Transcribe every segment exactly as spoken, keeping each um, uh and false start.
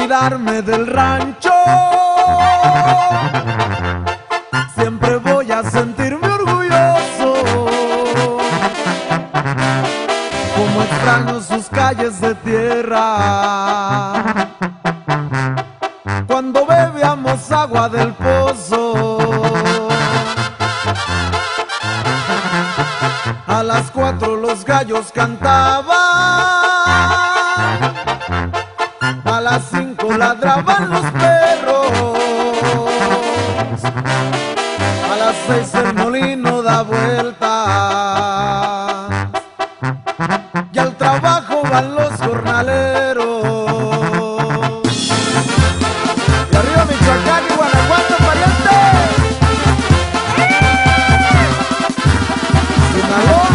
olvidarme del rancho. Siempre voy a sentirme orgulloso, como extraño sus calles de tierra, cuando bebíamos agua del pozo. A las cuatro los gallos cantaban, a las cinco ladraban los perros, a las seis el molino da vueltas y al trabajo van los jornaleros. Y arriba Michoacán y Guanajuato, pariente. Sinaloa.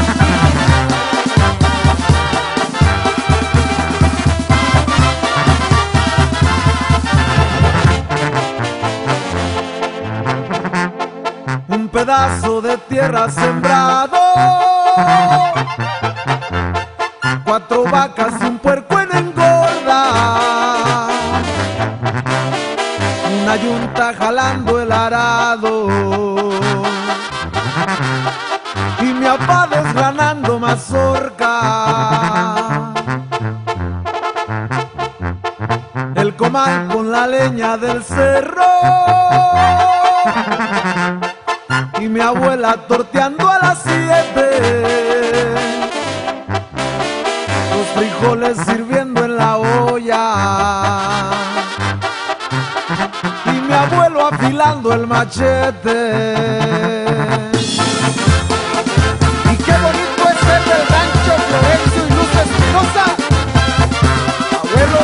Un pedazo de tierra sembrado, cuatro vacas y un puerco en engorda, una yunta jalando el arado y mi papá desgranando mazorca. El comal con la leña del cerro y mi abuela torteando a las siete, los frijoles sirviendo en la olla y mi abuelo afilando el machete. Y qué bonito es ser del rancho Florencio y Luz Espinosa, abuelo.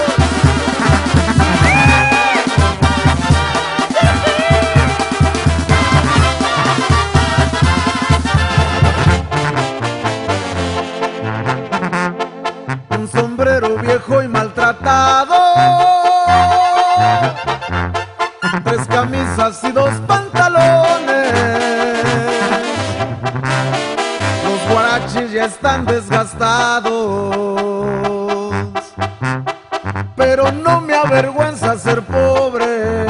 Un sombrero viejo y maltratado, tres camisas y dos pantalones, los guaraches ya están desgastados, pero no me avergüenza ser pobre.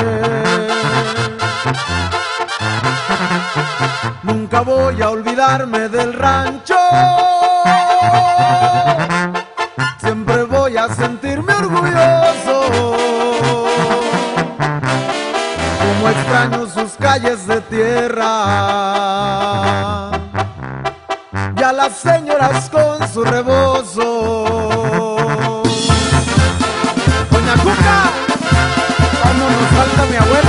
Nunca voy a olvidarme del rancho, siempre voy a sentirme orgulloso, como extraño sus calles de tierra y a las señoras con su rebozo. Doña Cuca, ¿cómo nos falta mi abuela?